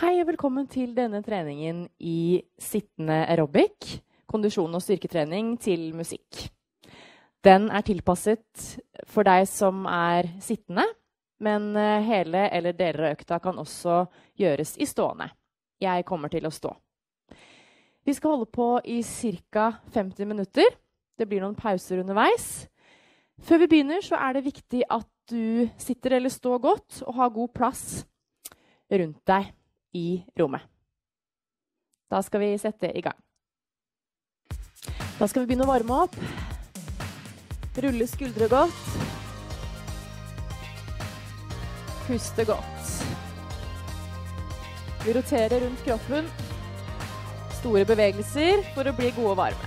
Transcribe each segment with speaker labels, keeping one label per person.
Speaker 1: Hei og velkommen til denne treningen i sittende aerobic, kondisjon og styrketrening til musikk. Den er tilpasset for deg som er sittende, men hele eller deler av økta kan også gjøres i stående. Jeg kommer til å stå. Vi skal holde på i ca. 50 minutter. Det blir noen pauser underveis. Før vi begynner så er det viktig at du sitter eller står godt og har god plass rundt deg i rommet. Da skal vi sette i gang. Da skal vi begynne å varme opp. Rulle skuldre godt. Puste godt. Vi roterer rundt kroppen. Store bevegelser for å bli gode og varme.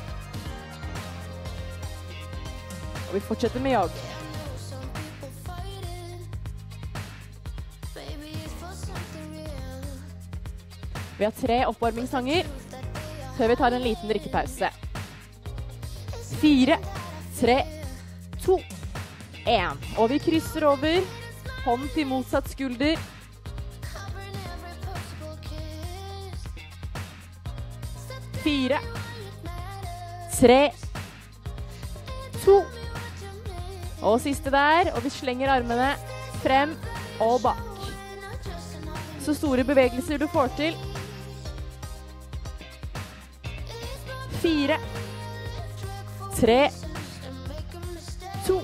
Speaker 1: Og vi fortsetter med jogg. Vi har 3 oppvarmingssanger før vi tar en liten drikkepause. 4, 3, 2, 1. Og vi krysser over, hånd til motsatt skulder. 4, 3, 2. Og siste der, og vi slenger armene frem og bak. Så store bevegelser du får til. 4, 3, 2,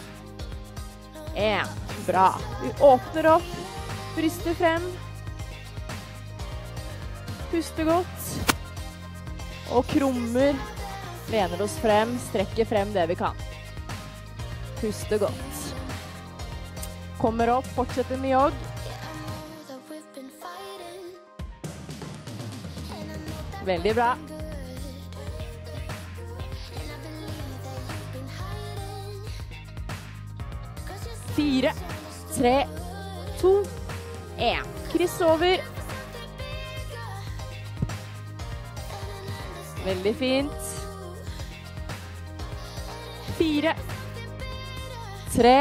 Speaker 1: 1. Bra. Vi åpner opp, bryster frem, puster godt, og krummer, lener oss frem, strekker frem det vi kan. Puster godt. Kommer opp, fortsetter med jogg. Veldig bra. 4, 3, 2, 1. Kryss over. Veldig fint. 4, 3,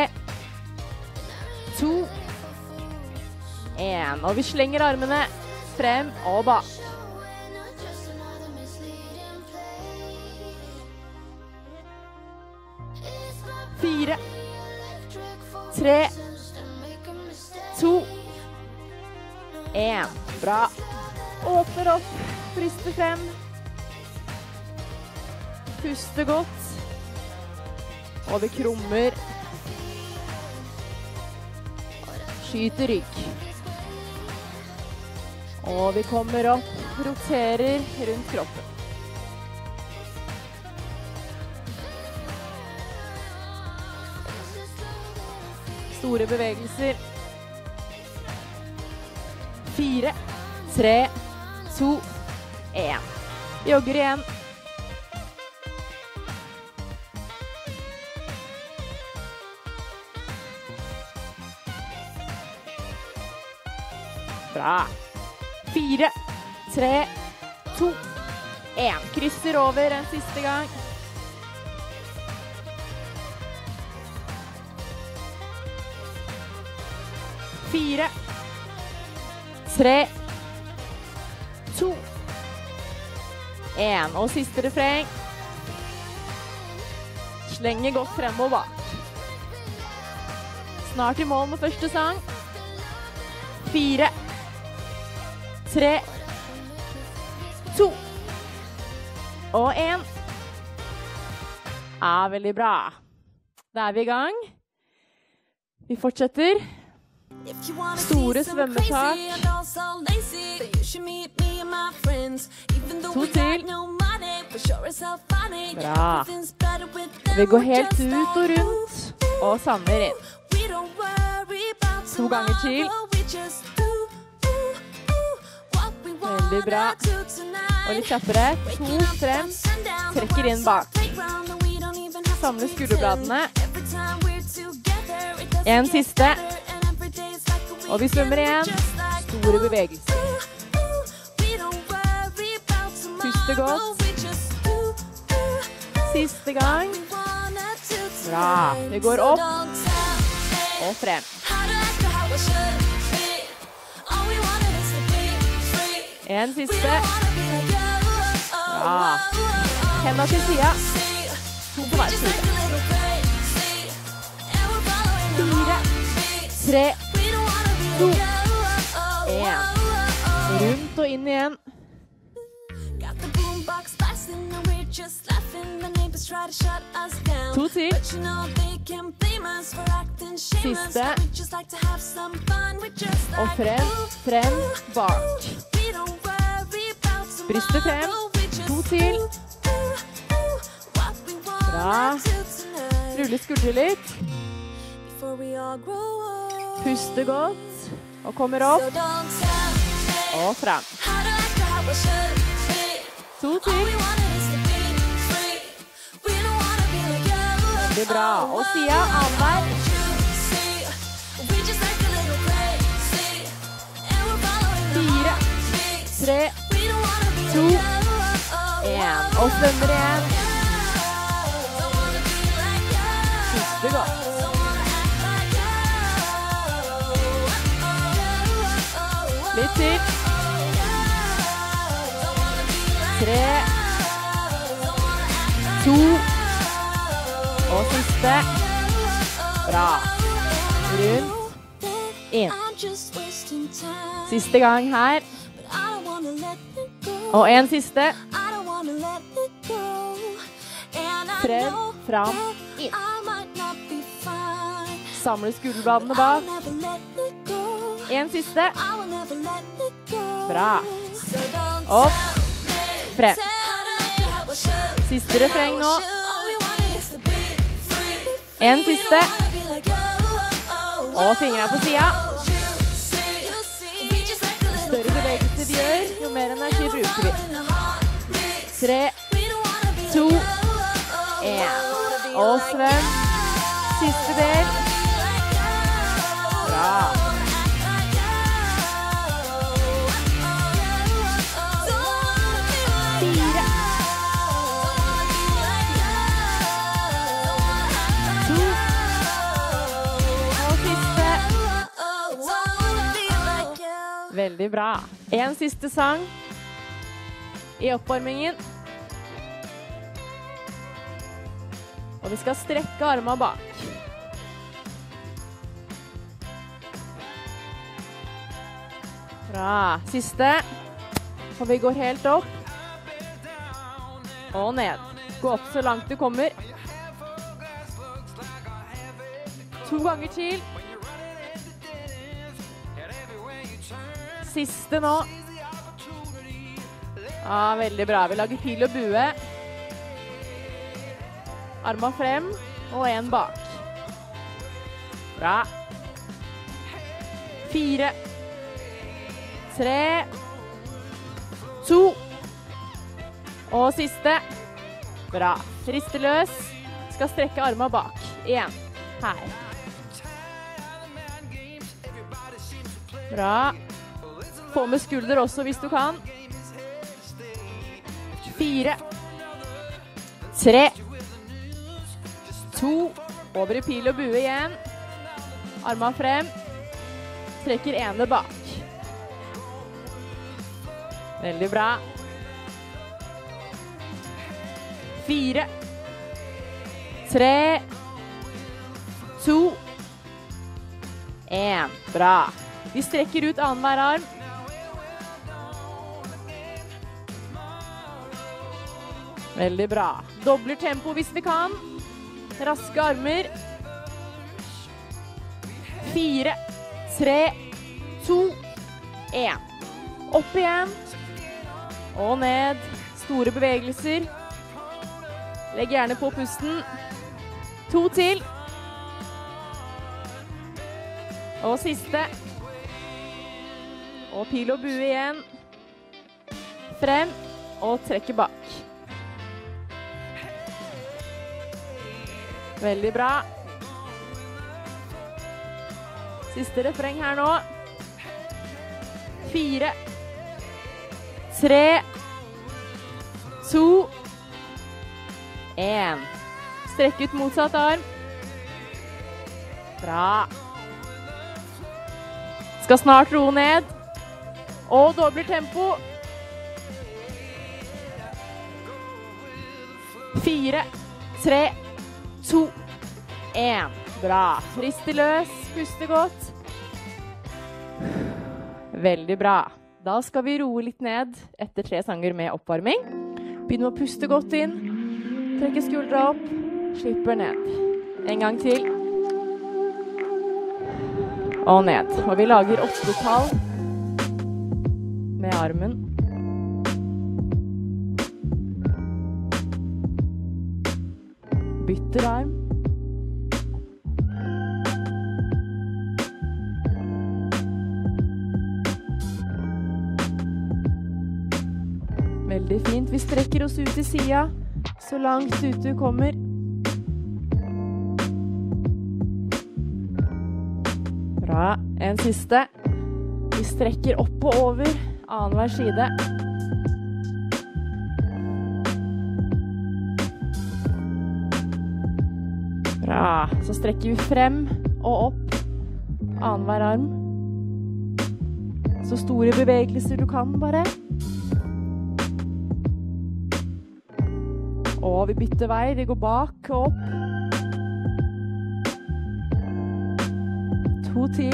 Speaker 1: 2, 1. Og vi slenger armene frem og bak. 4, 3, 2, 1. Bra. Åpner opp, bryster frem. Puster godt. Og vi krummer. Skyter rygg. Og vi kommer opp, roterer rundt kroppen. Store bevegelser. 4, 3, 2, 1. Jogger igjen. Bra. 4, 3, 2, 1. Krysser over en siste gang. 4, 3, 2, 1. Og siste refreng. Slenger godt frem og bak. Snart i mål med første sang. 4, 3, 2 og 1. Veldig bra. Da er vi i gang. Vi fortsetter. Store svømmetak. 2 til. Bra. Vi går helt ut og rundt og samler inn. 2 ganger til. Veldig bra. Og litt kjappere. 2 frem. Trekker inn bak. Samler skulderbladene. En siste. Og vi svømmer igjen. Store bevegelser. Puster godt. Siste gang. Bra. Vi går opp og frem. En siste. Bra. Hendene til siden. To på hver side. 4, 3, 2, 1. Rundt og inn igjen. To til. Siste. Og frem, bak. Brystet frem. To til. Bra. Rulle skuldre litt. Puste godt. Og kommer opp. Og frem. To til. Veldig bra. Og siden, annenhver. 4, 3, 2, 1. Og svømmer igjen. Puste godt. Litt til. 3, 2, og siste. Bra. Rundt. Inn. Siste gang her. Og en siste. Frem, fram, inn. Samle skulderbladene bak. En siste. Bra. Opp. Frem. Siste refreng nå. En siste. Og fingrene på siden. Større bevegelser vi gjør, jo mer energi bruker vi. 3, 2, 1. Og svøm. Siste del. Bra. Veldig bra. En siste sang i oppvarmingen. Og vi skal strekke armene bak. Bra. Siste. Og vi går helt opp. Og ned. Gå opp så langt du kommer. 2 ganger til. Siste nå. Ja, veldig bra. Vi lager pil og bue. Armene frem, og en bak. Bra. 4, 3, 2. Og siste. Bra. Riste løs. Skal strekke armene bak. 1. Her. Bra. Få med skulder også hvis du kan. 4, 3, 2. Over i pil og bue igjen. Armene frem. Trekker ene bak. Veldig bra. 4, 3, 2, 1. Bra. Vi strekker ut annenhver arm. Veldig bra. Dobler tempo hvis vi kan. Raske armer. 4, 3, 2, 1. Opp igjen. Og ned. Store bevegelser. Legg gjerne på pusten. 2 til. Og siste. Og pil og bue igjen. Frem. Og trekke bak. Veldig bra. Siste refreng her nå. 4, 3, 2, 1. Strekk ut motsatt arm. Bra. Skal snart roe ned. Og dobler tempo. 4, 3, 2, 1. Bra. Rist løs, puste godt. Veldig bra. Da skal vi roe litt ned etter 3 sanger med oppvarming. Begynn å puste godt inn. Trekke skuldra opp. Slipper ned. En gang til. Og ned. Og vi lager 8-tall med armen. Bytter arm. Veldig fint. Vi strekker oss ut i siden, så langt ut du kommer. Bra. En siste. Vi strekker opp og over, annen hver side. Bra. Så strekker vi frem og opp, annen hver arm. Så store bevegelser du kan bare. Og vi bytter vei, vi går bak og opp. 2 til.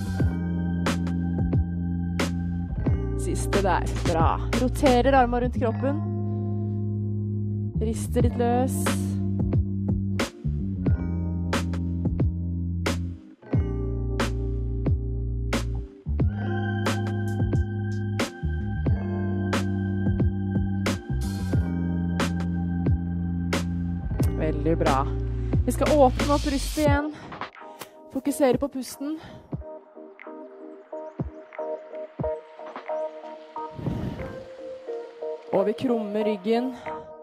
Speaker 1: Siste der. Bra. Roterer armene rundt kroppen. Rister litt løs. Veldig bra. Vi skal åpne opp brystet igjen. Fokusere på pusten. Og vi krummer ryggen.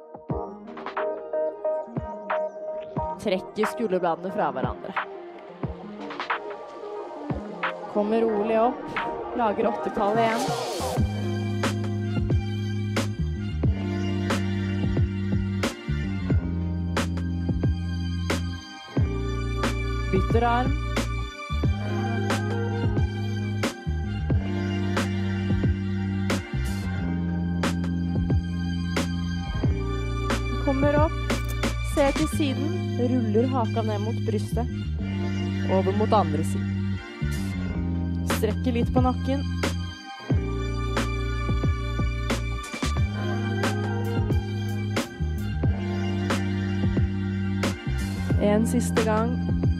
Speaker 1: Trekker skulderbladene fra hverandre. Kommer rolig opp. Lager 8-tallet igjen. Bytter arm. Kommer opp, ser til siden, ruller haka ned mot brystet, over mot andre siden. Strekker litt på nakken. En siste gang.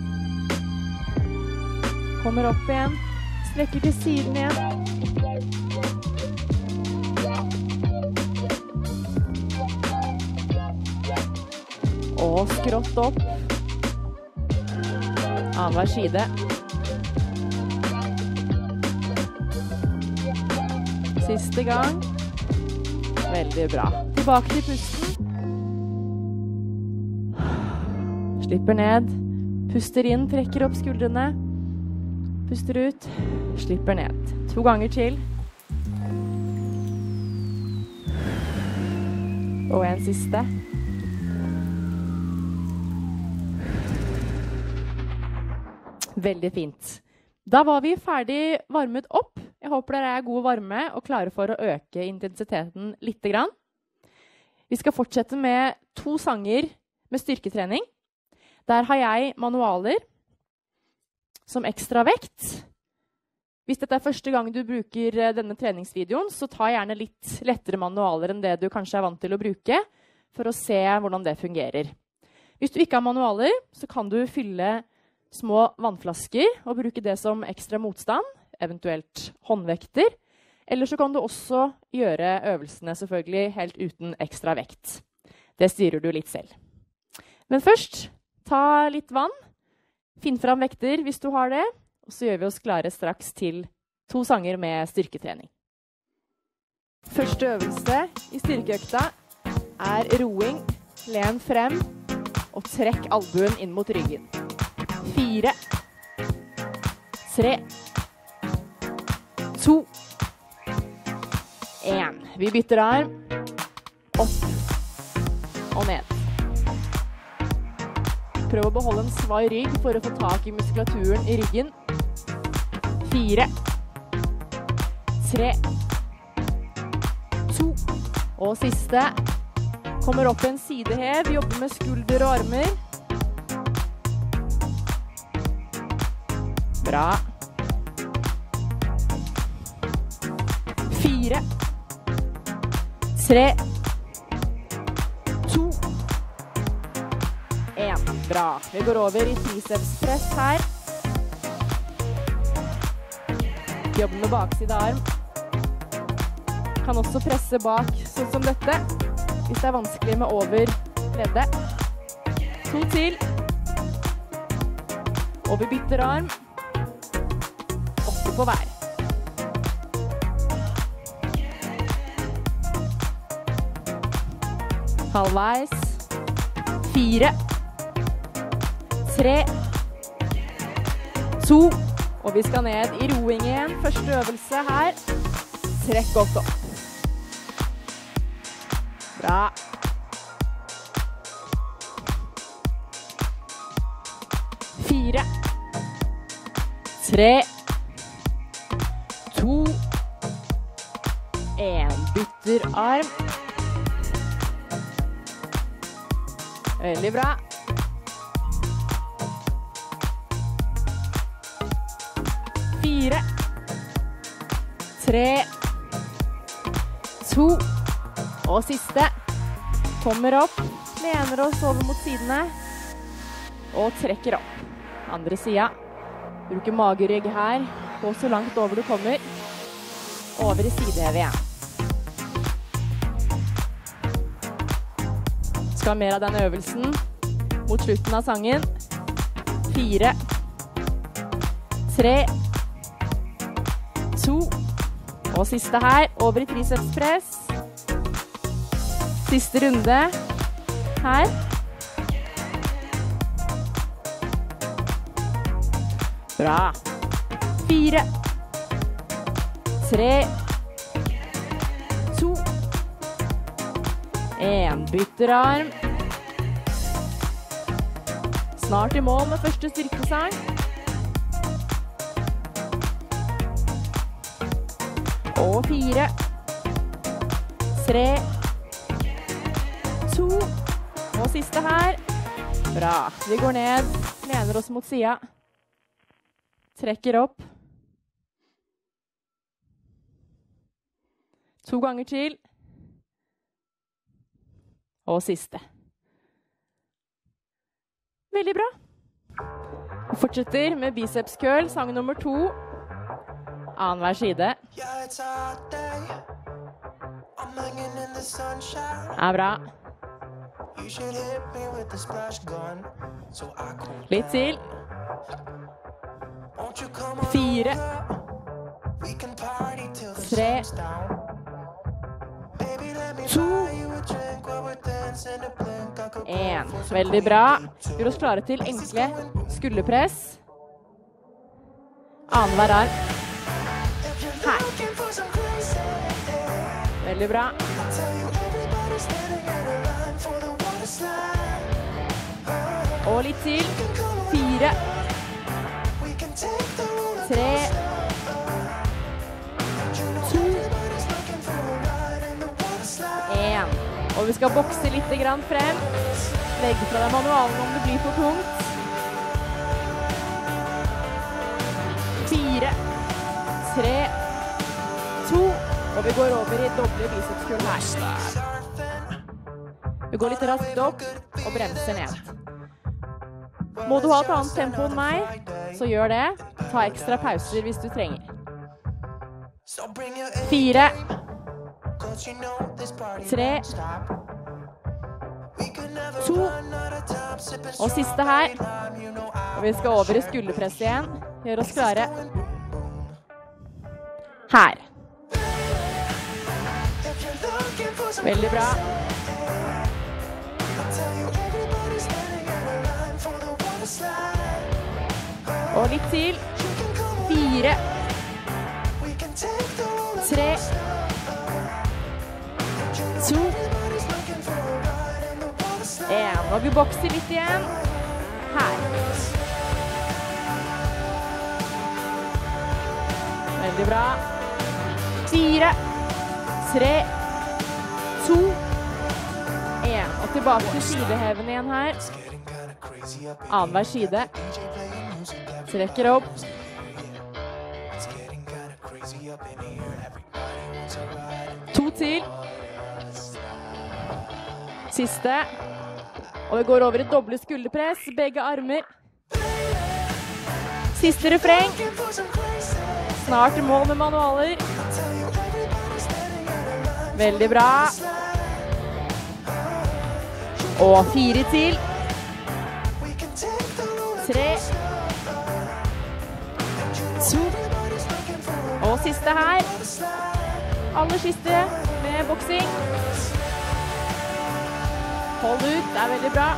Speaker 1: Kommer opp igjen, strekker til siden igjen. Og skrått opp. Annen hver side. Siste gang. Veldig bra. Tilbake til pusten. Slipper ned. Puster inn, trekker opp skuldrene. Puster ut, slipper ned. 2 ganger til. Og en siste. Veldig fint. Da var vi ferdig varmet opp. Jeg håper dere er gode varme og klare for å øke intensiteten litt grann. Vi skal fortsette med 2 sanger med styrketrening. Der har jeg manualer som ekstra vekt. Hvis dette er første gang du bruker denne treningsvideoen, så ta gjerne litt lettere manualer enn det du kanskje er vant til å bruke, for å se hvordan det fungerer. Hvis du ikke har manualer, så kan du fylle små vannflasker og bruke det som ekstra motstand, eventuelt håndvekter. Eller så kan du også gjøre øvelsene selvfølgelig helt uten ekstra vekt. Det styrer du litt selv. Men først, ta litt vann. Finn fram vekter hvis du har det, og så gjør vi oss klare straks til 2 sanger med styrketrening. Første øvelse i styrkeøkta er roing, len frem, og trekk albuen inn mot ryggen. 4, 3, 2, 1. Vi bytter arm, opp og ned. Prøv å beholde en svai rygg for å få tak i muskulaturen i ryggen. 4, 3, 2, og siste. Kommer opp en sidehev, jobber med skulder og armer. Bra. 4, 3, 2, 1. Bra. Vi går over i tricepspress her. Jobber med bakside arm. Kan også presse bak, sånn som dette, hvis det er vanskelig med over leddet. 2 til. Og vi bytter arm. 8 på hver. Halvveis. 4, 3, 2, og vi skal ned i roing igjen. Første øvelse her. Trekk godt opp. Bra. 4, 3, 2, 1. Bytter arm. Veldig bra. 4, 3, 2, og siste. Kommer opp, lener oss over mot sidene, og trekker opp. Andre sida. Bruker magerygg her, gå så langt over du kommer. Over i sidehev igjen. Skal ha mer av denne øvelsen mot slutten av sangen. 4, 3, 2, og siste her, over i tricepspress. Siste runde her. Bra. 4, 3, 2, 1. Bytter arm. Snart i mål med første styrkesang. Og 4, 3, 2, og siste her. Bra. Vi går ned, lener oss mot sida. Trekker opp. 2 ganger til. Og siste. Veldig bra. Vi fortsetter med biceps curl, sang nummer 2. Annen hver side. Er bra. Litt til. 4, 3, 2, 1. Veldig bra. Gjør oss klare til enkle skulderpress. Annenhver arm. Her. Veldig bra. Og litt til. 4, 3, 2, 1. Og vi skal bokse litt grann frem. Legg fra deg manualen om det blir for tungt. 4, 3, 2, og vi går over i doble bicepskurl her. Vi går litt raskt opp og bremser ned. Må du ha et annet tempo enn meg, så gjør det. Ta ekstra pauser hvis du trenger. 4, 3, 2, og siste her. Og vi skal over i skulderpress igjen. Gjør oss klare. Her. Veldig bra. Og litt til. 4, 3, 2, 1. Og vi bokser litt igjen. Her. Veldig bra. 4, 3, 2, 1. tilbake til sideheven igjen her. Annenhver side. Trekker opp. To til. Siste. Og vi går over i doble skulderpress, begge armer. Siste refreng. Snart i mål med manualer. Veldig bra. Og 4 til. 3. 2. Og siste her. Aller siste med boksing. Hold ut, det er veldig bra.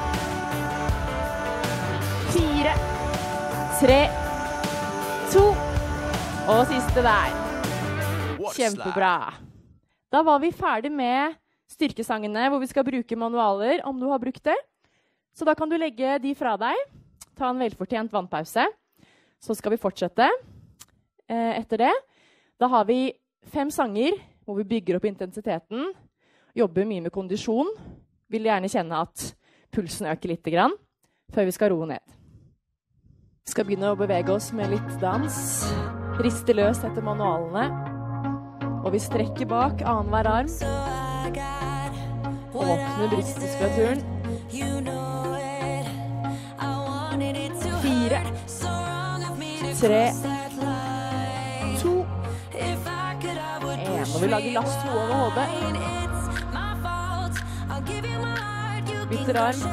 Speaker 1: 4, 3, 2. Og siste der. Kjempebra. Da var vi ferdig med styrkesangene hvor vi skal bruke manualer, om du har brukt det. Så da kan du legge de fra deg. Ta en velfortjent vannpause. Så skal vi fortsette etter det. Da har vi 5 sanger hvor vi bygger opp intensiteten. Jobber mye med kondisjon. Vil gjerne kjenne at pulsen øker litt grann, før vi skal roe ned. Vi skal begynne å bevege oss med litt dans. Riste løs etter manualene. Og vi strekker bak annenhver arm. Åpne brystmuskulaturen. 4, 3, 2, 1. Og vi lager lasso over hodet. Bytter arm.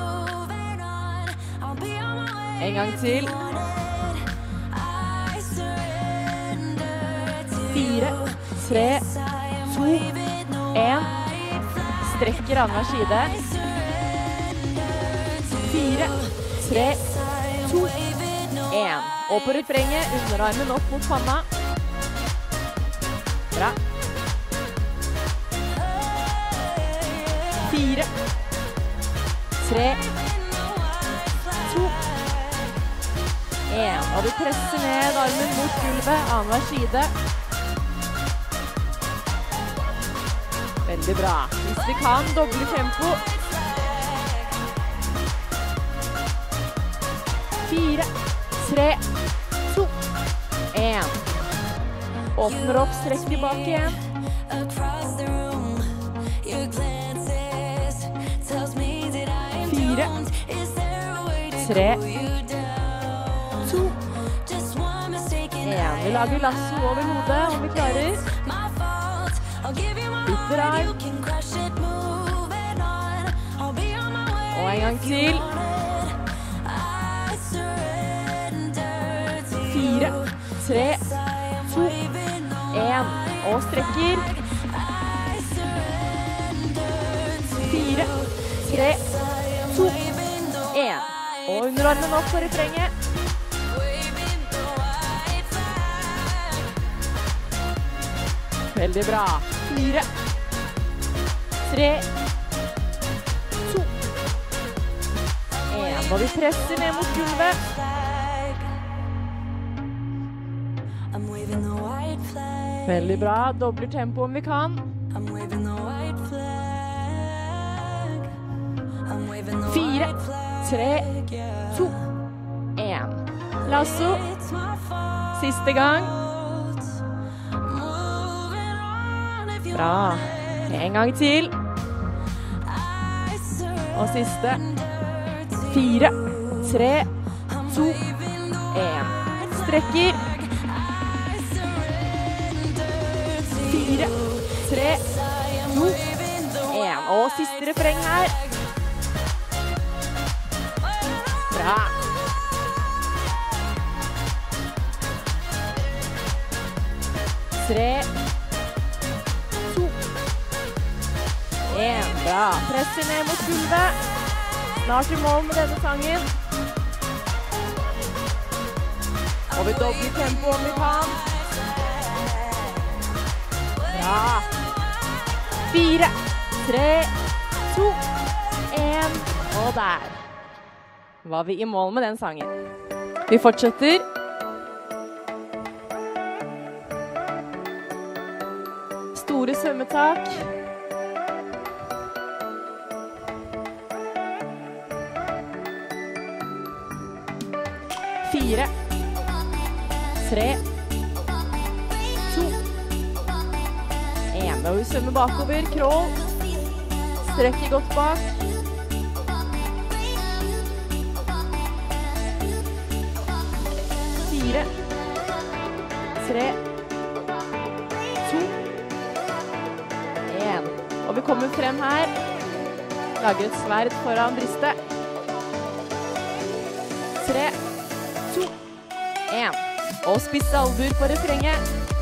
Speaker 1: En gang til. 4, 3, 2, 1. Strekker annenhver side. 4, 3, 2, 1. Og på refrenget, underarmen opp mot panna. Bra. 4, 3, 2, 1. Og du presser ned armen mot gulvet, annenhver side. Veldig bra. Hvis vi kan, doble tempo. 4, 3, 2, 1. Åpner opp, strekk tilbake igjen. 4, 3, 2, 1. Vi lager lasso over hodet om vi klarer. Bytter arm. Og en gang til. 4, 3, 2, 1. Og strekker. 4, 3, 2, 1. Og underarmen opp på refrenget. Veldig bra. 4, 3, 2, 1. Og vi presser ned mot gulvet. Veldig bra. Dobler tempo om vi kan. 4, 3, 2, 1. Lasso. Siste gang. Bra. En gang til. Og siste. 4, 3, 2, 1. Strekker. 4, 3, 2, 1. Og siste refreng her. Bra. Tre, 2, 1. Bra. Presser ned mot gulvet. Snart i mål med denne sangen. Og vi dobler tempo om vi kan. Bra. 4, 3, 2, 1. Og der var vi i mål med den sangen. Vi fortsetter. Store svømmetak. 4, 3, 2, 1. Og vi svømmer bakover, crawl. Strekker godt bak. 4, 3, 2, 1. Og vi kommer frem her. Lager et sverd foran brystet. 3, 2, 1. Og spisse albuer på refrenget.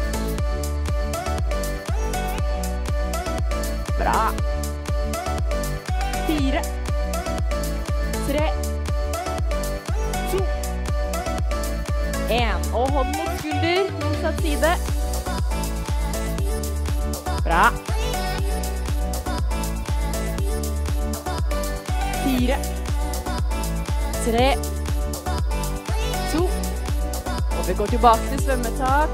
Speaker 1: Bra. 4, 3, 2, 1. Og hånd mot skulder, motsatt side. Bra. 4, 3, 2. Og vi går tilbake til svømmetak.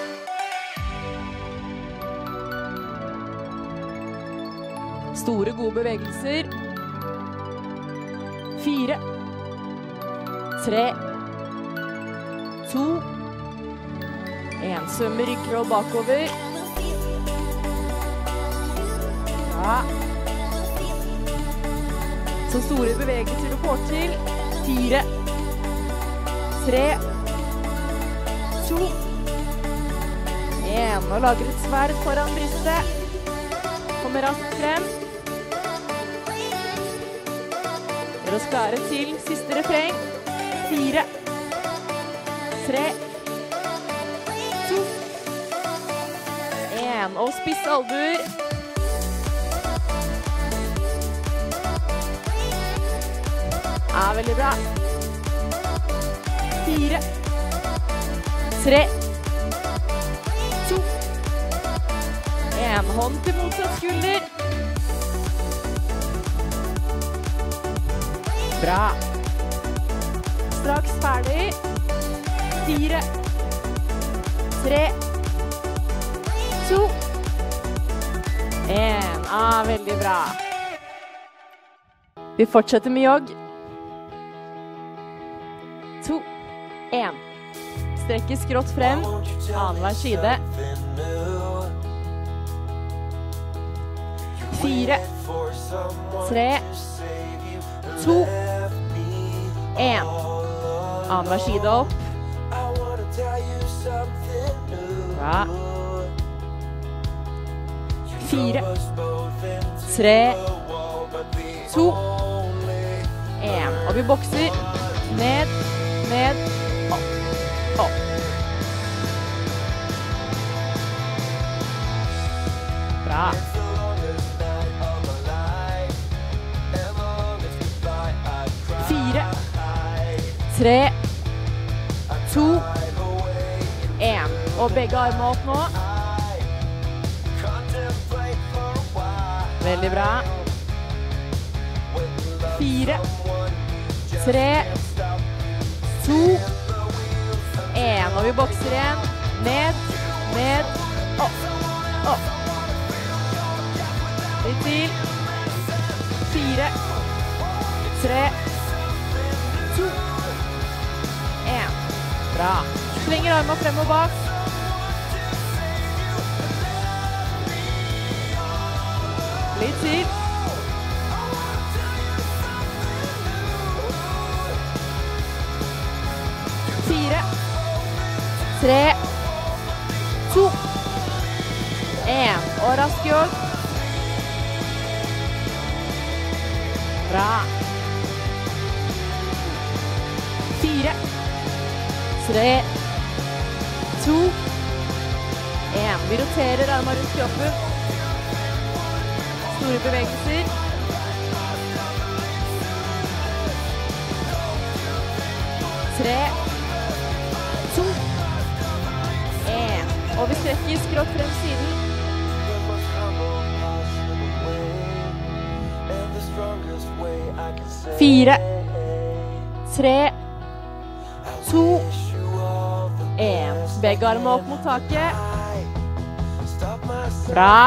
Speaker 1: Store, gode bevegelser. 4, 3, 2, 1. Svømmer ryggcrawl bakover. Ja. Så store bevegelser du får til. 4, 3, 2, 1. Og lager et sverd foran brystet. Kommer raskt frem. Gjør oss klare til siste refreng. 4, 3, 2, 1. Og spiss albuer. Ja, veldig bra. 4, 3, 2, 1. Hånd til motsatt skulder. Bra. Straks ferdig. 4, 3, 2, 1. Ah, veldig bra. Vi fortsetter med jogg. 2, 1. Strekker skrått frem, annenhver side. 4, 3, 2, 1. Annenhver side opp. Bra. 4, 3, 2, 1. Og vi bokser. Ned, ned, opp, opp. Bra. 4, 3, 2, 1. Og begge armene opp nå. Veldig bra. 4, 3, 2, 1. Og vi bokser igjen. Ned, ned, opp, opp. Litt til. 4, 3, 2, 1. Bra. Svinger armene frem og bak. Litt til. 4, 3, 2, 1. Og rask jogg. Bra. 4, 3, 2, 1. Vi roterer armene rundt kroppen. Store bevegelser. 3, 2, 1. Og vi strekker skrått frem siden. 4, 3, 2, 1. Begge armene opp mot taket. Bra.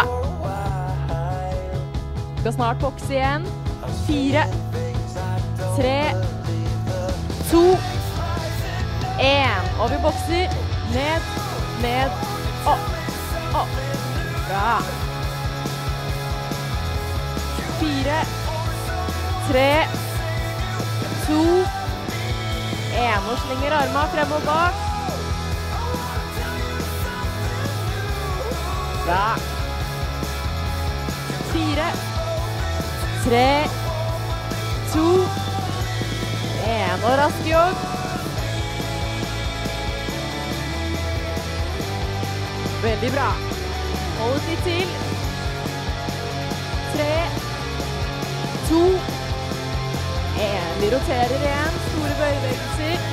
Speaker 1: Vi skal snart bokse igjen. 4, 3, 2, 1. Og vi bokser. Ned, ned, opp, opp. Bra. 4, 3, 2, 1. Og slenger armene frem og bak. Bra. 4, 3, 2, 1. Og rask jogg. Veldig bra. Hold ut litt til. 3, 2, 1. Vi roterer igjen. Store bøyebevegelser.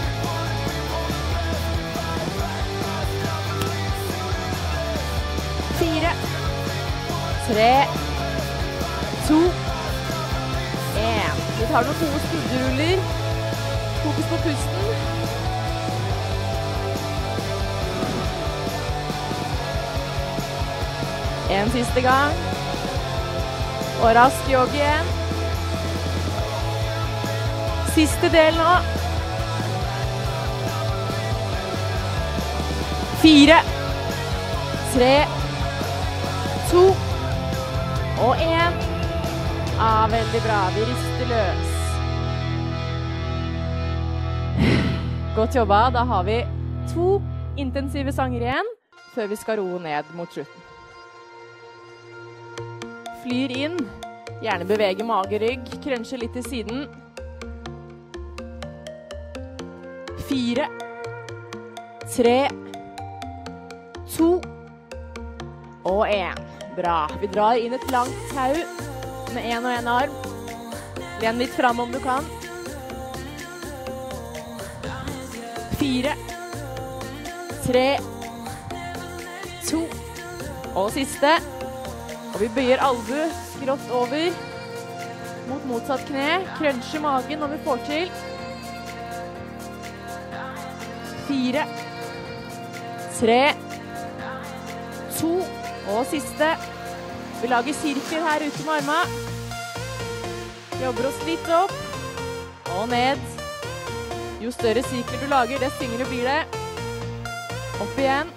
Speaker 1: 4, 3, 2, 1. Vi tar noen gode skulderruller. Fokus på pusten. En siste gang. Og rask jogg igjen. Siste del nå. 4, 3, 2 og 1. Veldig bra. Vi rister løs. Godt jobba. Da har vi 2 intensive sanger igjen, før vi skal roe ned mot slutten. Flyr inn, gjerne bevege mage-rygg, krønsje litt til siden. 4, 3, 2 og 1. Bra. Vi drar inn et langt tau med en og en arm. Len litt fram om du kan. 4, 3, 2 og siste. Og vi bøyer albu skrått over mot motsatt kne. Krønsjer magen når vi får til. 4, 3, 2 og siste. Vi lager sirkler her ute med armene. Jobber oss litt opp og ned. Jo større sirkler du lager, dess tyngre blir det. Opp igjen.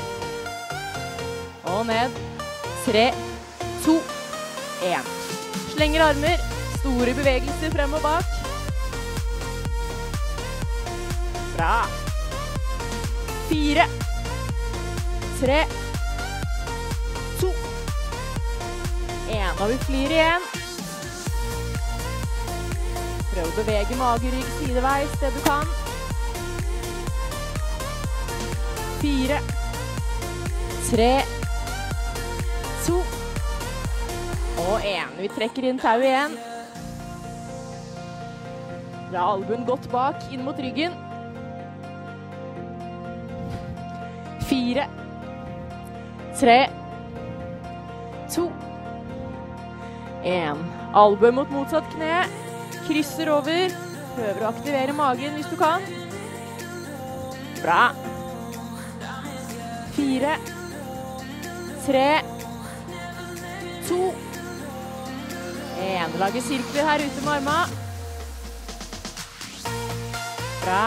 Speaker 1: Og ned. 3, 2, 1. Slenger armer, store bevegelser frem og bak. Bra. 4, 3, 2, 1. Og vi flyr igjen. Prøv å bevege mage-rygg sideveis det du kan. 4, 3, 2 og 1. Vi trekker inn tau igjen. Dra albuen godt bak, inn mot ryggen. 4, 3, 2, 1. Albue mot motsatt kne. Krysser over. Prøver å aktivere magen hvis du kan. Bra. 4, 3, 2, 1. Lager sirkler her ute med armene. Bra.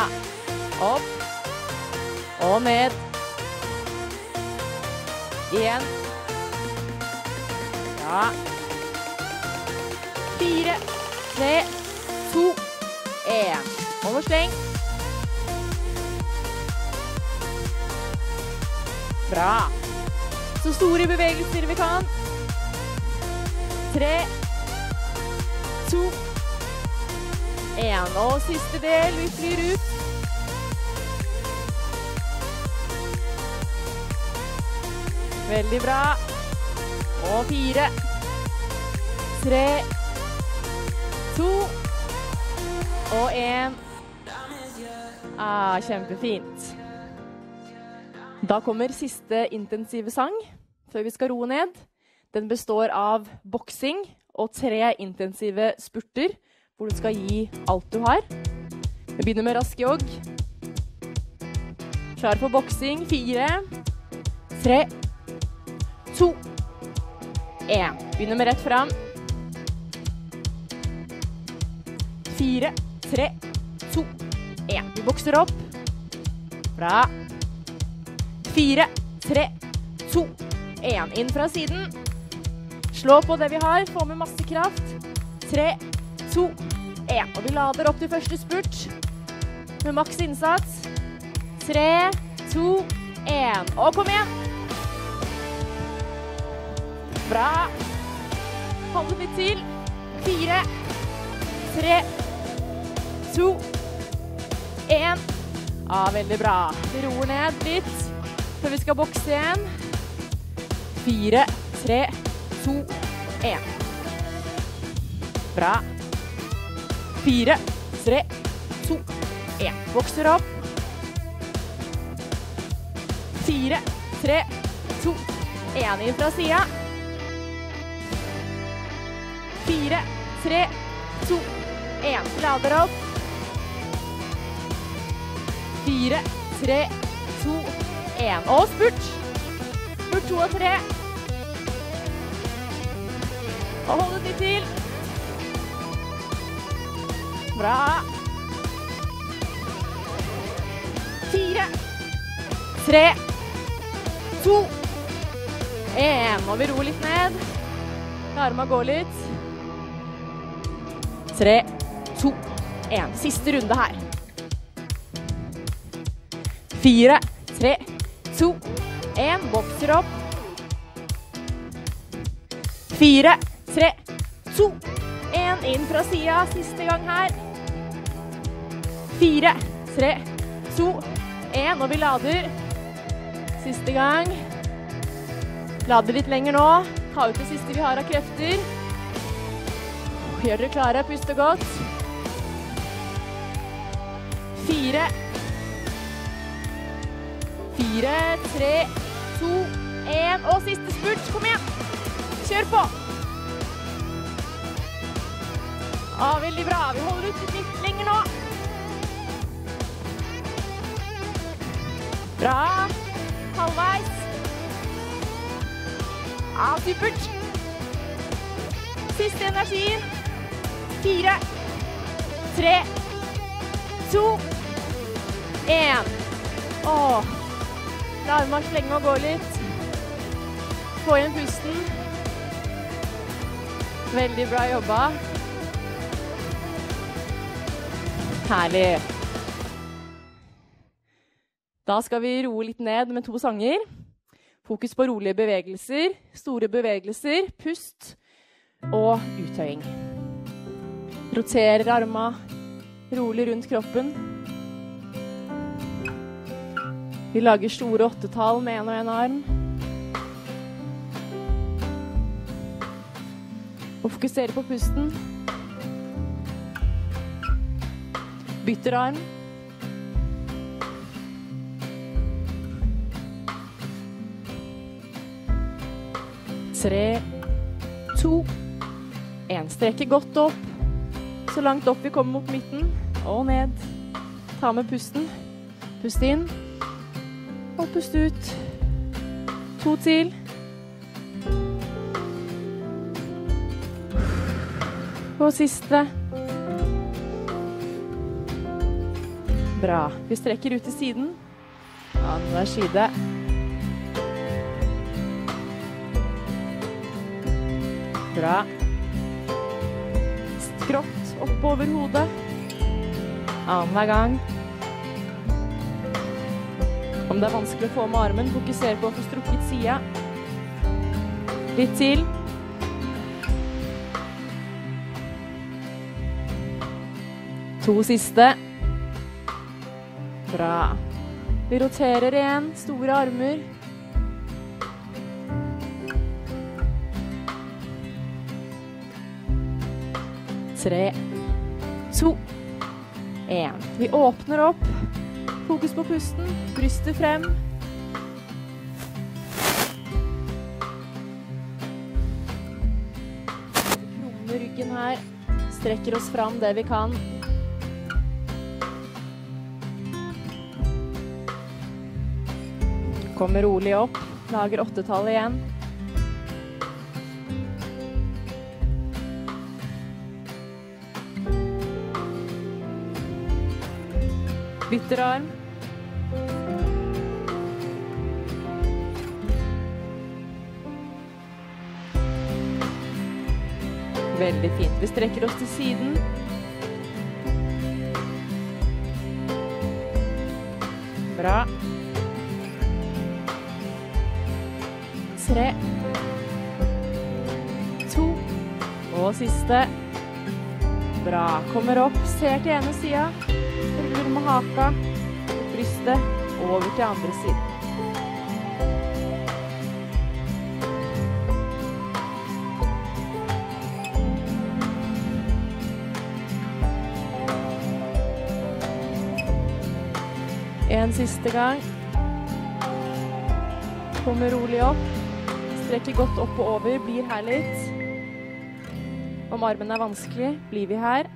Speaker 1: Opp. Og ned. Igjen. Bra. 4, 3, 2, 1. Oversleng. Bra. Så store bevegelser vi kan. 3, 2, 1. Og siste del, vi flyr ut. Veldig bra. Og 4, 3, 2 og 1. Kjempefint. Da kommer siste intensive sang, før vi skal roe ned. Den består av boksing og 3 intensive spurter, hvor du skal gi alt du har. Vi begynner med rask jogg. Klar for boksing. 4, 3, 2, 1. Begynner med rett fram. 4, 3, 2, 1. Vi bokser opp. Bra. 4, 3, 2, 1. Inn fra siden. Slå på det vi har. Få med masse kraft. 3, 2, 1. Og vi lader opp til første spurt. Med maks innsats. 3, 2, 1. Og kom igjen. Bra. Hold litt til. 4, 3, 2, 1. Ja, veldig bra. Vi roer ned litt, før vi skal bokse igjen. 4, 3, 2, 1. Bra. 4, 3, 2, 1. Bokser opp. 4, 3, 2, 1. Inn fra siden. 4, 3, 2, 1. Lader opp. 4, 3, 2, 1. Og spurt. Spurt 2 og 3. Og hold litt til. Bra. 4, 3, 2, 1. Og vi roer litt ned. La armene gå litt. 3, 2, 1. Siste runde her. 4, 3, 2, 1. Bokser opp. 4, 3, 2, 1. Inn fra siden. Siste gang her. 4, 3, 2, 1. Og vi lader. Siste gang. Lader litt lenger nå. Ta ut det siste vi har av krefter. Gjør dere klare. Puste godt. 4, 3, 2, 1. Og siste spurt. Kom igjen. Kjør på. Ja, veldig bra. Vi holder ut litt lenger nå. Bra. Halvveis. Ja, supert. Siste energien. 4, 3, 2, 1. Åh. La armene slenge og gå litt. Få igjen pusten. Veldig bra jobba. Herlig. Da skal vi roe litt ned med 2 sanger. Fokus på rolige bevegelser, store bevegelser, pust og uttøying. Roterer armene rolig rundt kroppen. Vi lager store 8-tall med en og en arm. Og fokuserer på pusten. Bytter arm. Tre, 2, 1. Strekker godt opp. Så langt opp vi kommer mot midten. Og ned. Ta med pusten. Pust inn. Og pust ut. 2 til. Og siste. Bra. Vi strekker ut til siden. Andre side. Bra. Skrått opp over hodet. Annenhver gang. Om det er vanskelig å få med armen, fokuser på å få strukket siden. Litt til. To siste. Bra. Vi roterer igjen, store armer. Tre, 2, 1. Vi åpner opp. Fokus på pusten. Brystet frem. Krummer ryggen her. Strekker oss fram det vi kan. Kommer rolig opp. Lager 8-tallet igjen. Bytter arm. Veldig fint. Vi strekker oss til siden. Bra. 3, 2, og siste. Bra. Kommer opp, ser til ene siden, ruller med haka, brystet, over til andre siden. En siste gang. Kommer rolig opp. Strekker godt opp og over, blir her litt. Om armen er vanskelig, blir vi her.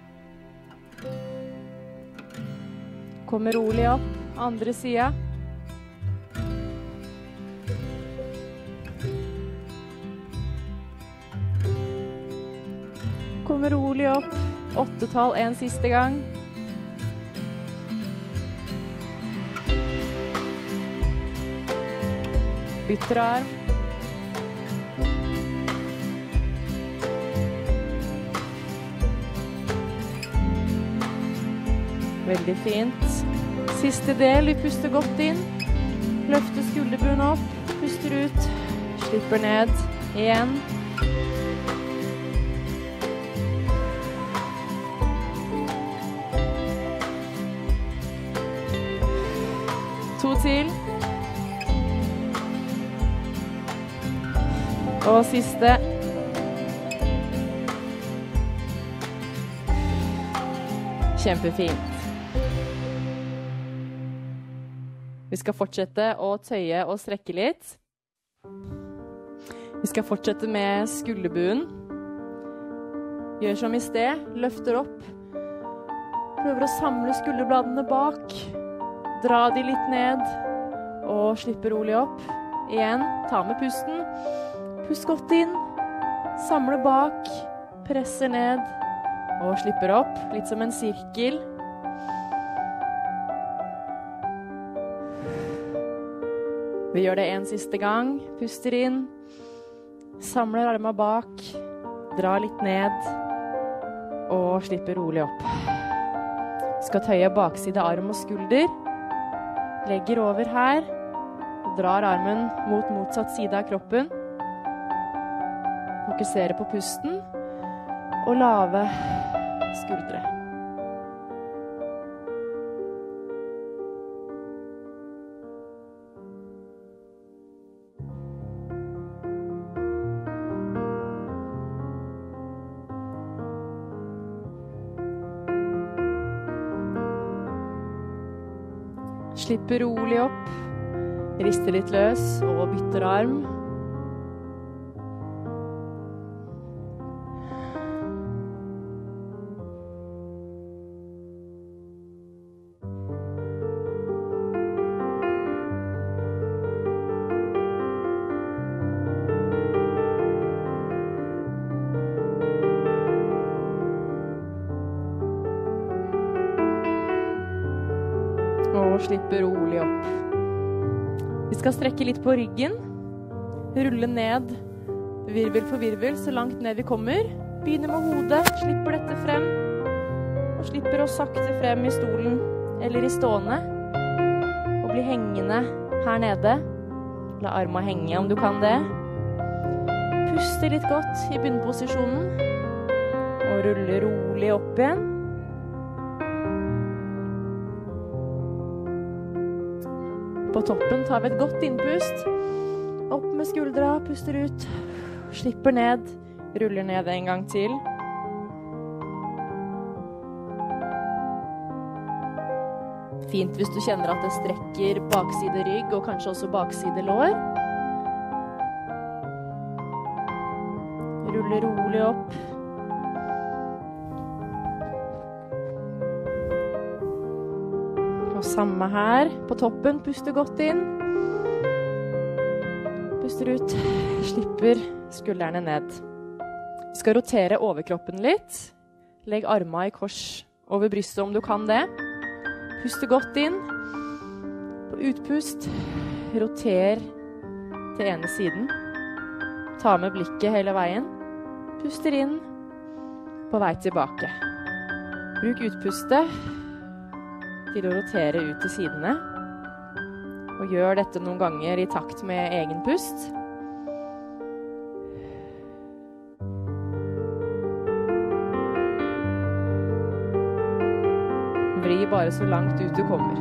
Speaker 1: Kommer rolig opp, andre siden. Kommer rolig opp, 8-tall en siste gang. Bytter arm. Veldig fint. Siste del, vi puster godt inn. Løfter skulderbuen opp, puster ut, slipper ned. 1. To til. Og siste. Kjempefint. Vi skal fortsette å tøye og strekke litt. Vi skal fortsette med skulderbuen. Gjør som i sted, løfter opp. Prøver å samle skulderbladene bak. Dra de litt ned og slippe rolig opp. Igjen, ta med pusten. Pust godt inn, samle bak, presser ned og slipper opp, litt som en sirkel. Vi gjør det en siste gang, puster inn, samler armene bak, drar litt ned og slipper rolig opp. Skal tøye bakside arm og skulder, legger over her, drar armen mot motsatt side av kroppen. Fokusere på pusten og lave skuldre. Slipper rolig opp, rister litt løs og bytter arm. Og slipper rolig opp. Vi skal strekke litt på ryggen. Rulle ned, virvel for virvel, så langt ned vi kommer. Begynner med hodet, slipper dette frem. Og slipper å sakte frem i stolen, eller i stående. Og bli hengende her nede. La armene henge om du kan det. Puste litt godt i bunnposisjonen. Og rulle rolig opp igjen. På toppen tar vi et godt innpust. Opp med skuldra, puster ut. Slipper ned, ruller ned en gang til. Fint hvis du kjenner at det strekker bakside rygg og kanskje også bakside lår. Ruller rolig opp. Og samme her, på toppen, puster godt inn. Puster ut, slipper skuldrene ned. Vi skal rotere overkroppen litt. Legg armene i kors over brystet om du kan det. Puste godt inn. På utpust, roter til ene siden. Ta med blikket hele veien. Puster inn på vei tilbake. Bruk utpustet til å rotere ut til sidene. Og gjør dette noen ganger i takt med egen pust. Vri bare så langt ut du kommer.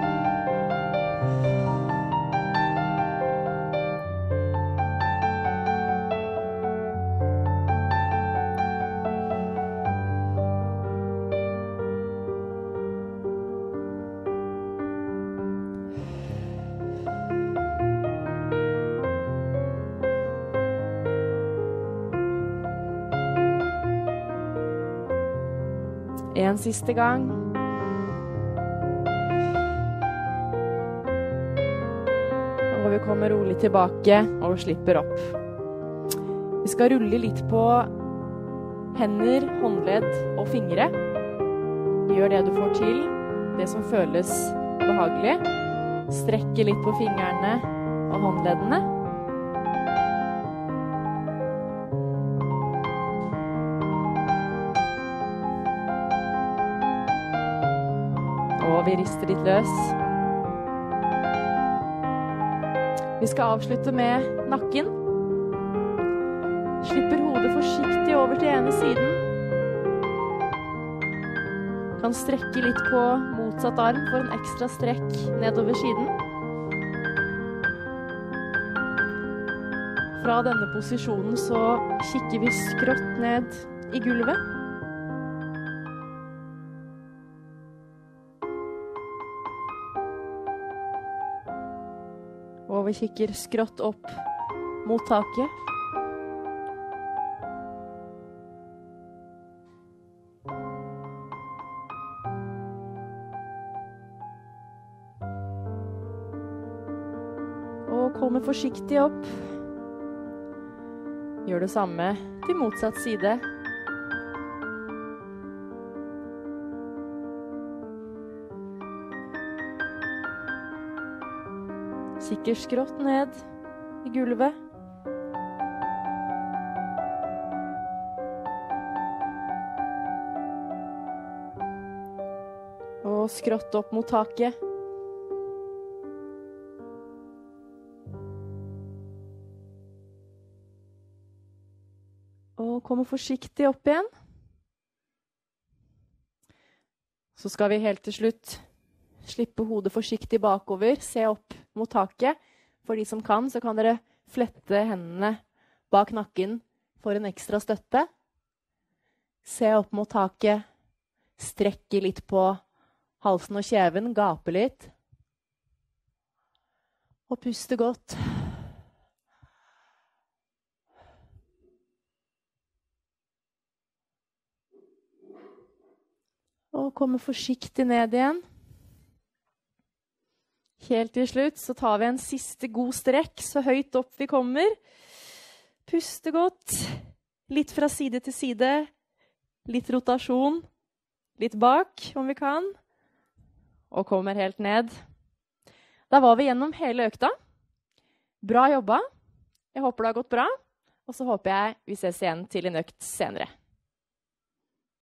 Speaker 1: En siste gang. Og vi kommer rolig tilbake og slipper opp. Vi skal rulle litt på hender, håndledd og fingre. Gjør det du får til, det som føles behagelig. Strekke litt på fingrene og håndleddene. Og vi rister litt løs. Vi skal avslutte med nakken. Slipper hodet forsiktig over til ene siden. Kan strekke litt på motsatt arm for en ekstra strekk nedover siden. Fra denne posisjonen så kikker vi skrått ned i gulvet. Og vi kikker skrått opp mot taket. Og kommer forsiktig opp. Gjør det samme til motsatt side. Kikker skrått ned i gulvet. Og skrått opp mot taket. Og kommer forsiktig opp igjen. Så skal vi helt til slutt slippe hodet forsiktig bakover, se opp mot taket. For de som kan, så kan dere flette hendene bak nakken for en ekstra støtte. Se opp mot taket, strekke litt på halsen og kjeven, gape litt. Og puste godt. Og komme forsiktig ned igjen. Helt til slutt så tar vi en siste god strekk, så høyt opp vi kommer. Puste godt. Litt fra side til side. Litt rotasjon. Litt bak, om vi kan. Og kommer helt ned. Da var vi gjennom hele økta. Bra jobba. Jeg håper det har gått bra. Og så håper jeg vi ses igjen til en økt senere.